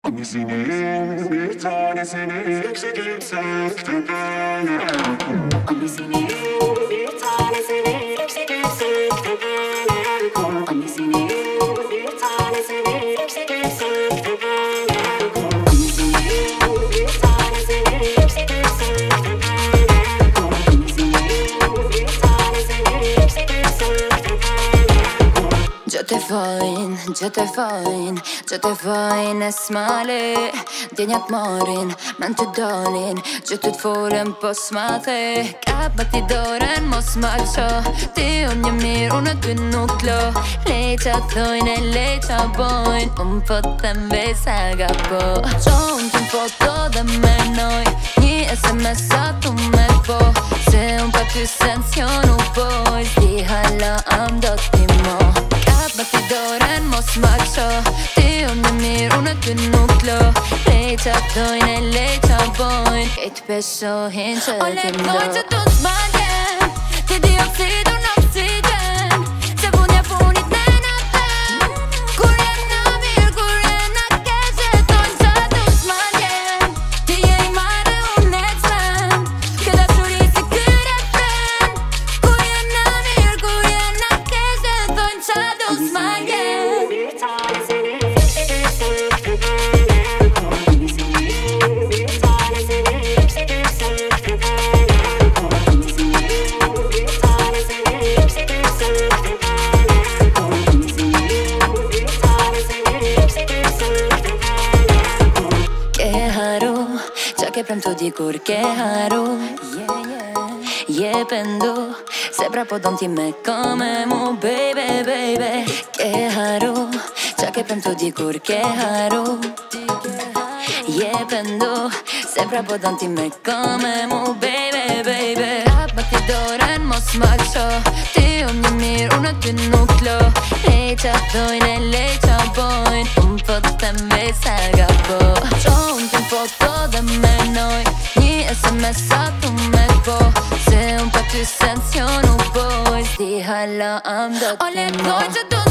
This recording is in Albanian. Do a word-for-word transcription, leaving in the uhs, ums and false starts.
Annesinin bir tanesini eksik etsekti beni. Annesinin bir tanesini eksik etsekti beni. Annesinin bir tanesini eksik etsekti beni. Annesinin bir tanesini eksik etsekti beni. Annesinin bir tanesini eksik etsekti beni. Yo te voin, yo te voin, yo te voin e smale Djenjat morin, men ty dalin Që ty t'folën po s'mathe Kapa ti doren mos m'alqo Ti unë një mirë, unë ty nuk lo Leqa thojnë e leqa bojnë Unë po them vesa gapo Qo unë t'un foto dhe menoj Një S M S-a tu me po Se unë pa ty sensio nuk boj Zdi hala am do t'i mo Kapa ti doren mos m'alqo Ti unë një mirë, unë ty nuk lo Leqa thojnë e leqa bojnë Kejt peshohin që O ti letoj që mdo tu t'smaljen Ti dioksidu në oksigen Se punja punit në naten Kur jem në mirë, kur jem në keq Jetojnë që tu t'smaljen Ti je i mare unë e t'smen Këta shuri si kyre fren Kur jem në mirë, kur jem në keq Jetojnë që tu t'smaljen Bir tanesini eksik etsekti beni. Annesinin bir tanesini eksik etsekti beni. Annesinin bir tanesini eksik etsekti beni. Annesinin bir tanesini eksik etsekti beni. Ke haru, qa ke prem të dikur ke haru Je pendu, se pra po don ti me kome mu baby, baby Ke haru, qa ke prem të dikur ke haru Je pendu, se pra po don ti me kome mu baby, baby Kapa ti doren mos m'alqo Ti unë një mirë, unë ty nuk lo Leqa thojnë e leqa bojnë Unë po them vesa gapo Qo unë t'un foto dhe menoj Një S M S-a tu me po Se unë pa ty sensio nuk boj Zdi hala am do O t'i mo letoj që tu